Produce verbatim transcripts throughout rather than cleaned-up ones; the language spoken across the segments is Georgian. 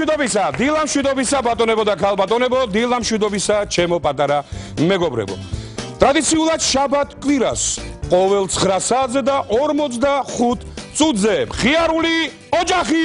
მშვიდობისა, დილა მშვიდობისა, ბატონებო და ქალბატონებო, დილა მშვიდობისა, ჩემო პატარა მეგობრებო. ტრადიციულად შაბათ კვირას, ყოველ ცხრა საათზე და ორმოცდახუთ წუთზე მხიარული ოჯახი.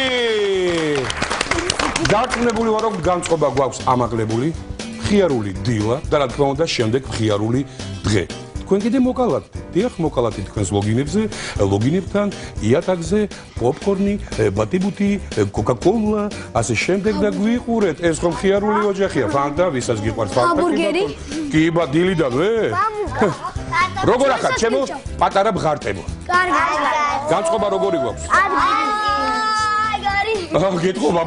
დარწმუნებული ვარ, რომ განწყობა გვაქვს ამაღლებული, მხიარული დილა და რა თქმა უნდა, შემდეგ მხიარული დღე. თქვენ კიდე მოკალათ, დიახ, მოკალათი თქვენს ლოგინებზე, ლოგინებთან, იატაკზე, პოპკორნი, ბატიბუთი, კოკა-კოლა, ასე შემდეგ და გვიყურეთ. ეს ხომ მხიარული ოჯახია, ფანტა, ვისაც გიყვარს ფანტა. ჰამბურგერი? კი, დილიდანვე? როგორ ახარ, ჩემო პატარა ბღარტებო? კარგი. განწყობა როგორი გვაქვს? აა, გეტყობა,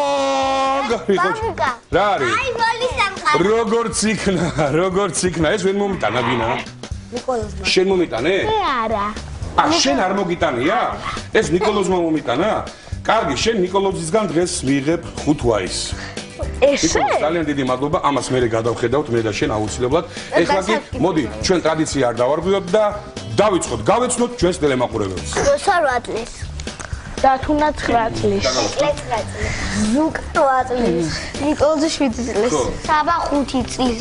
მაგარი ხო? რა არის? აი, ბოლის სამყარო. როგორც იქნა, როგორც იქნა, ეს ვინ მომიტანა გინა? ნიკოლოზმა. შენ მომიტანე? მე არა. ა, შენ არ მოგიტანია? ეს ნიკოლოზმა მომიტანა? კარგი, შენ ნიკოლოზისგან დღეს მიიღებ ხუთ ვაის. ესე? ძალიან დიდი მადლობა, ამას მე გადავხედავთ, მე და შენ აუცილებლად. ეხლა კი, მოდი, ჩვენ ტრადიცია არ დავარღვიოთ და დავიწყოთ, გავეცნოთ ჩვენს ტელემაყურებელს. ოთხ წლის. და თუნდაც ცხრა წლის. ცხრა წლის. ზუკ ოთხ წლის. ნიკოლოზი შვიდი წლის. საბა ხუთი წლის.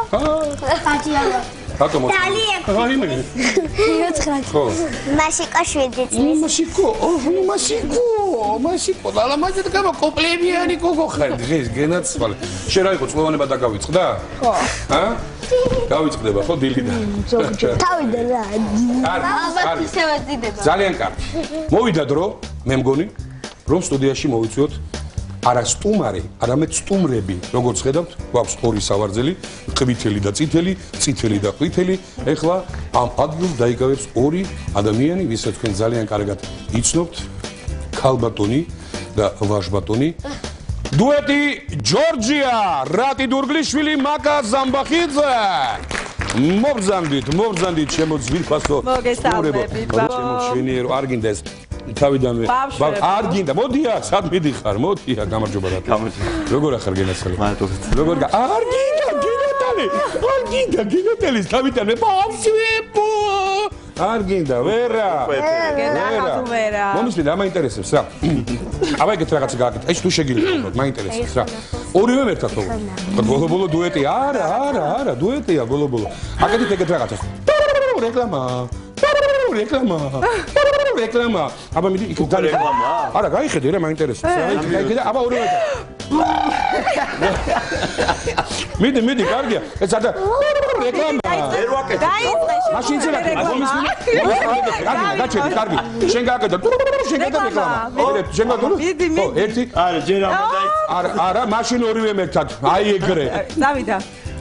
ხათიანო. რატომ? ძალიან. აი მე. ცხრა წლის. მასიკო შვიდი წლის. მასიკო, ოჰ, მასიკო, მასიკო. და მაგით გამა კომპლიმენტი გოგო ხარ დღეს გენაცვალე. შენ რა იყო წლოვანება და გავიწყდა? ხო. ჰა? გავიწყდება ხო დილიდან? ზოგჯერ. თავიდან რა. ალბათ ისევ ძიდება. ძალიან კარგი. მოვიდა დრო, მე მგონი, რომ სტუდიაში მოვიწვიოთ არა სტუმარი, არამედ სტუმრები. როგორც ხედავთ, გვაქვს ორი სავარძელი, ყვითელი და წითელი, წითელი და ყვითელი. ეხლა ამ ადგილს დაიკავებს ორი ადამიანი, ვისაც თქვენ ძალიან კარგად იცნობთ, ქალბატონი და ვაჟბატონი. დუეტი ჯორჯია, რატი დურგლიშვილი, მაკა ზამბახიძე. მობრძანდით, მობრძანდით, ჩემო ძვირფასო სტუმრებო. ჩემო შვენიერო, არ გინდა ეს თავიდანვე არ გინდა, მოდი აქ, სად მიდიხარ, მოდი აქ, გამარჯობა რა. როგორ ახარ გენაცვალე? მადლობა. როგორ არ გინდა, გენათალი, არ გინდა, გენათალის თავიდანვე ბავშვებო. არ გინდა, ვერა. ვერა. ვერა. მომისმენ, რა მაინტერესებს რა. აბა ეგეთ რაღაცა გააკეთე. ეს თუ შეგიძლია, მაინტერესებს რა. ორივე ერთად ხო? ბოლო-ბოლო დუეტი, არა, არა, არა, დუეტია ბოლო-ბოლო. აკეთეთ ეგეთ რაღაცას. რეკლამა. რეკლამა. რეკლამა. აბა მიდი იქ და რეკლამა. არა, გაიხედე რა, მაინტერესებს. გაიხედე, აბა ორივე ერთად. მიდი, მიდი, კარგია. ეს არა რეკლამა. ვერ ვაკეთე. მაშინ წერა, მომისმენ. კარგი, გაჩერდი, კარგი. შენ გააკეთე. შენ გააკეთე რეკლამა. შენ გააკეთე. მიდი, მიდი. ხო, ერთი. არა, ჯერ ამა დაიწყე. არა, არა, მაშინ ორივე ერთად. აი ეგრე. დავიდა.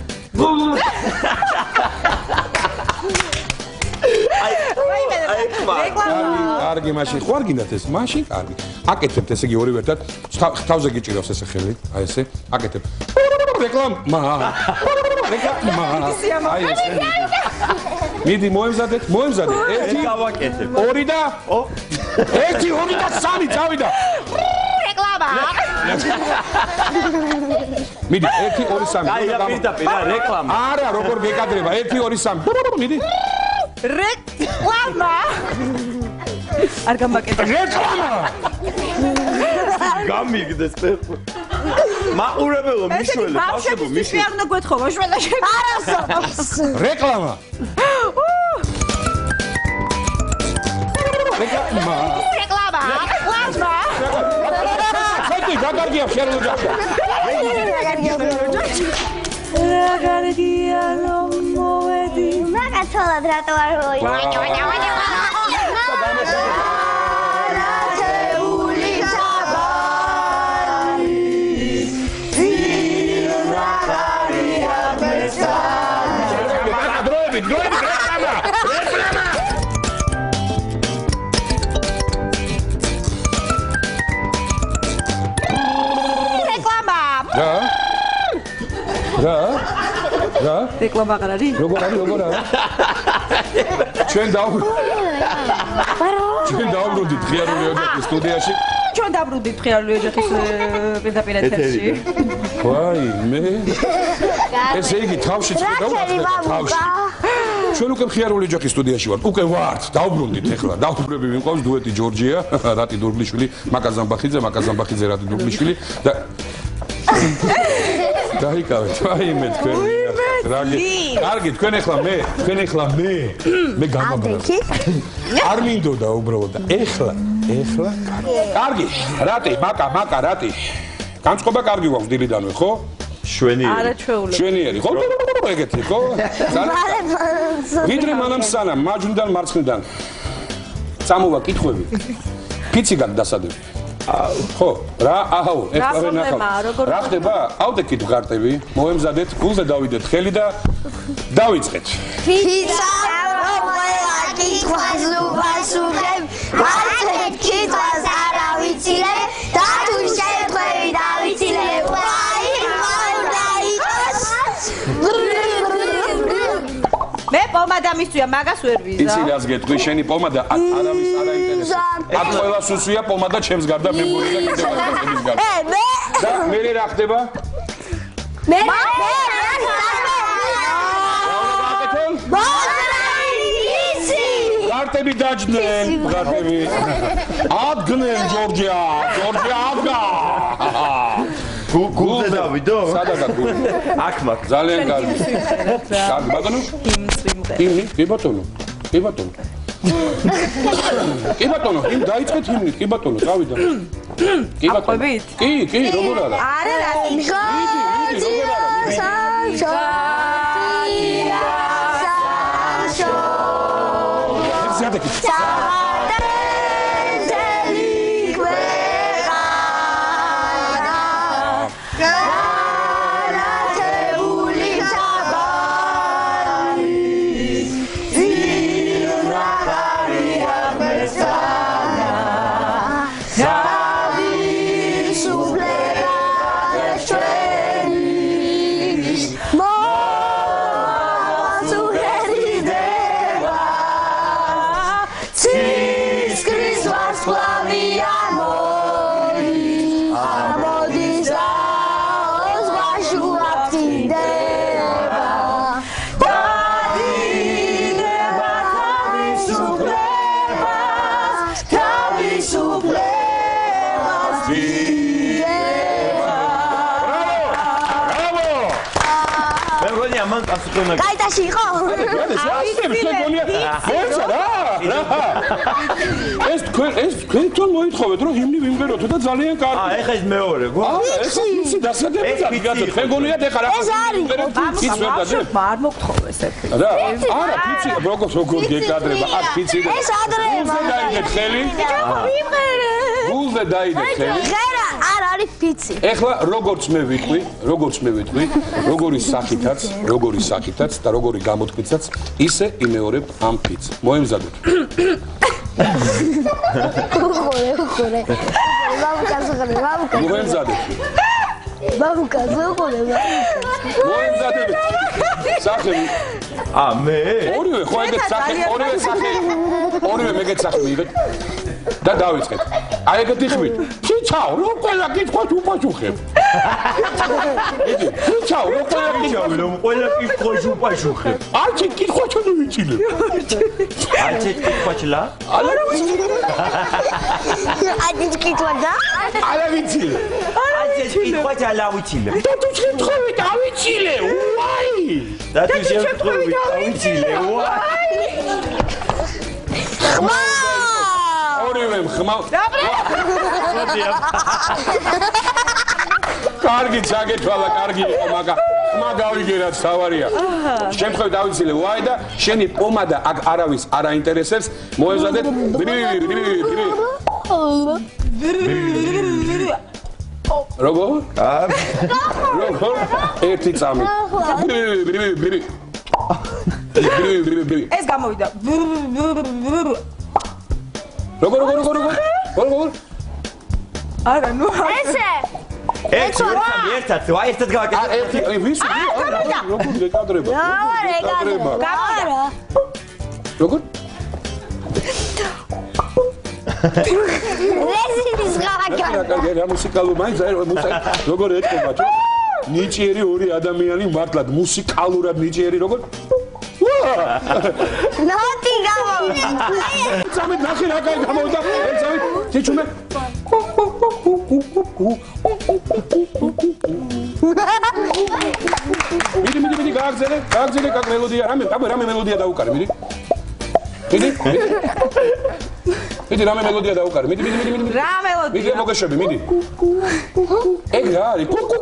კარგი, მაშინ ხო არ გინდათ ეს? მაშინ კარგი. აკეთებთ ესე იგი ორივე ერთად. თავზე გიჭირავს ესე ხელი, აი ესე. აკეთებ. რეკლამა. რეკლამა. აი ესე. მიდი მოემზადეთ, მოემზადეთ. ერთი გავაკეთებ. ორი და? ო. ერთი, ორი და სამი, წავიდა. რეკლამა. მიდი, ერთი, ორი, სამი. გაიგა პირდაპირ რეკლამა. არა, როგორ გეკადრება? ერთი, ორი, სამი. მიდი. რეკლამა. არ გამაკეთე. რეკლამა. გამიგდეს ფეხო. მაყურებელო მიშველე, ბავშვებო მიშველე. მე არ უნდა გეთხოვო, მიშველე შე. არასო. რეკლამა. რეკლამა. რეკლამა. რეკლამა. ხოთი გაგარგია ხერულ ოჯახში. გაგარგია ოჯახში. გაგარგია მომედი. მაგათოლად რატო არ მოიწვია? რა? რა? რეკლამა აღარ არის? როგორ არის, როგორ არის? ჩვენ დავბრუნდით. ჩვენ დავბრუნდით მხიარული ოჯახის სტუდიაში. ჩვენ დავბრუნდით მხიარული ოჯახის პირდაპირ ეთერში. ვაი, მე. ესე იგი თავში წვიდა თავში. ჩვენ უკვე მხიარული ოჯახის სტუდიაში ვართ. უკვე ვართ, დავბრუნდით ახლა. დავბრუნები ვიმყავს დუეტი ჯორჯია, რატი დურგლიშვილი, მაკა ზამბახიძე, მაკა ზამბახიძე, რატი დურგლიშვილი და დაიკავეთ, ვაიმე თქვენ. რაგი, კარგი, თქვენ ახლა მე, თქვენ ახლა მე, მე გამაბრალე. არ მინდოდა უბრალოდ და ახლა, ახლა კარგი. რატი, მაკა, მაკა, რატი. განწყობა კარგი გვაქვს დილიდანვე, ხო? შვენიერი. არაჩვეულები. შვენიერი, ხო? ეგეთი, ხო? ვიდრე მანამ სანამ მაჯვნიდან მარცხნიდან წამოვა კითხვები. ფიცი გაგდასადებ. ხო, რა, აჰო, ეხლა ვერ ნახავ. რა ხდება? ავდექით გარტები, მოემზადეთ, გულზე დავიდეთ ხელი და დავიწყეთ. ფიცა ყველა კითხვას უპასუხებ, არც კითხვას არ ავიცილებ და თუ შეხვევი დავიცილებ. მე პომადა მისვია, მაგას ვერ ვიზა. იცი რას გეტყვი, შენი პომადა არავის არ აინტერესებს. აქ ყველას უსვია პომადა ჩემს გარდა მე მგონი და კიდევ ადამიანების გარდა. მე და მე რა ხდება? მე მე გარტები დაჯდნენ, გარტები. ადგნენ ჯორჯია, ჯორჯია ადგა. გულზე დავიდო? სადა გაგული? აქ მაგ ძალიან კარგი. კარგი ბატონო? იმნი, კი ბატონო. კი ბატონო. კი ბატონო, იმ დაიწყეთ იმნი, კი ბატონო, წავიდა. კი ბატონო. კი, კი, როგორ არა? არა რა, მიდი, მიდი, როგორ არა? საშო. საშო. ზადეკი. გაიტაში იყო? ეს თქვენ ეს თქვენ თვითონ მოითხოვეთ რომ იმნი ვიმღეროთ და ძალიან კარგი. აა ეხა ეს მეორე გო? აა ეს ისი დასადებითად გასა თქვენ გონიათ ეხა რა ფიცის ვერ დადებ? არ მოგთხოვეს ეს. რა? არა ფიცი როგორ როგორ გეკადრება? აქ ფიცი და ეს ადრევა. გულზე დაიდეთ ხელი? ვიმღერე. გულზე დაიდეთ ხელი? ღერა არ არის ფიცი. ეხლა როგორც მე ვიტყვი, როგორც მე ვიტყვი, როგორი სახითაც, როგორი სახითაც და როგორი გამოთქმითაც, ისე იმეორებ ამ ფიცს. მოემზადეთ. ხორე, ხორე. ბაბუკას ხორე, ბაბუკას. მოემზადეთ. ბაბუკას ხორე, ბაბუკას. მოემზადეთ. სახელი. ა მე? ორივე ხო ეგეთ სახელი, ორივე სახელი. ორივე მეგეთ სახელი მივიღეთ და დავიწყეთ. აი ეგეთი ხვით. ფიცაო, რო ყველა კითხვას უპასუხებ. იგი, ფიცაო, რო ყველა კითხვას რომ ყველა კითხვას უპასუხებ. არჩი კითხვას ჩუნ ვიცილებ. არჩი კითხვას ლა? არა ვიცილებ. ადი კითხვა და? არა ვიცილებ. არჩი კითხვას ალა ვიცილებ. და თუ კითხვები დავიცილე, უაი! და თუ კითხვები დავიცილე, უაი! ხმა! ორივე ხმა. კარგი ჩაგეთვალა, კარგი იყო, მაგრამ ხმა გავიგე რაც თავარია. შემთხვევით დავიცილე უაი და შენი პომადა აქ არავის არ აინტერესებს. მოეზადეთ. როგორ? როგორ? ერთი წამი. ეს გამოვიდა. როგორ როგორ როგორ როგორ? როგორ? არა, ნუ ესე. ეს ერთად ერთად, ვაი ერთად გავაკეთე. ა ერთი ვის? როგორ გეკადრება? რა ეკადრება? გამარა. როგორ? რეზინის გავაკეთე. კარგი, რა მუსიკალურ მაინც მუსიკა როგორ ეთქობა? ნიჭიერი ორი ადამიანი მართლად მუსიკალურად ნიჭიერი როგორ? ნოტი გამოვიდა. წამით ნახე რა კაი გამოვიდა. ე წამით. ჩეჩუმე. მიდი მიდი მიდი გააგზელე, გააგზელე კაკ მელოდია, რამე, აბა რამე მელოდია დაუკარე, მიდი. მიდი. მიდი რამე მელოდია დაუკარე, მიდი მიდი მიდი მიდი. რა მელოდია? მიდი მოგეშვები, მიდი. ეგ რა არის? კუ კუ